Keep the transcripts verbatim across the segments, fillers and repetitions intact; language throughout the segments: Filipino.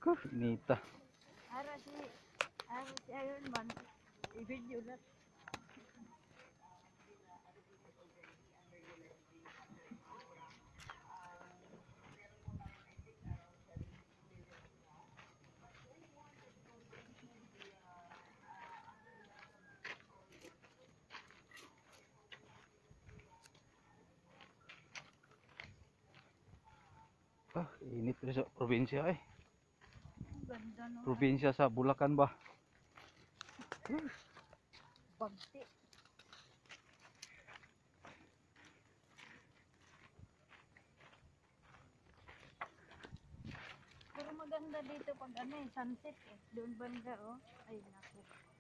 Ko, inita. Ara si, ara si Iron Man. I-video na. Ah, init rin sa probinsya eh. Ganda no. Probinsya sa Bulacan ba? Bagti. Pero maganda dito pag ano eh, sunset eh. Doon banda oh. Ay naku.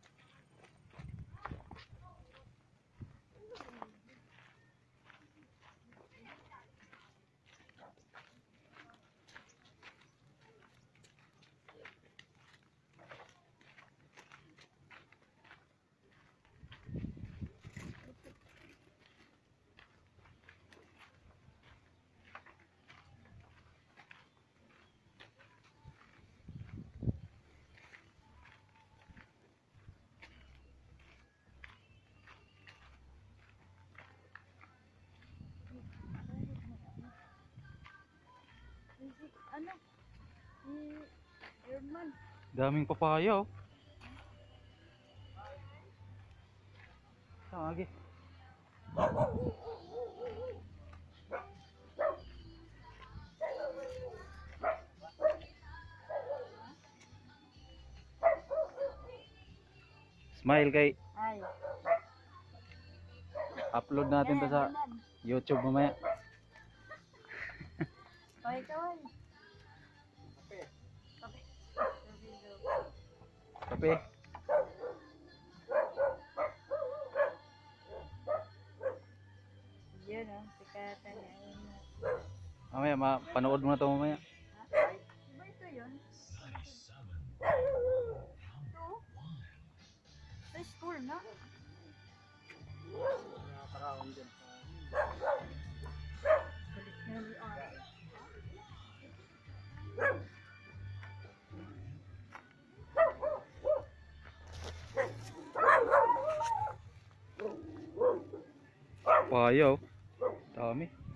Si, ano? Si Iron Man. Daming papaya oh. Saan lagi? Smile kay Ay. upload natin to sa YouTube mamaya. Kaway kaway. Kape. Kape. Yun oh. Sikatan niya. Ayun na. Mamaya, mapanood mo na to mamaya. Diba ito yun? Ito? Sa school na? Galit na ni Ate. Papaya oh. Dami.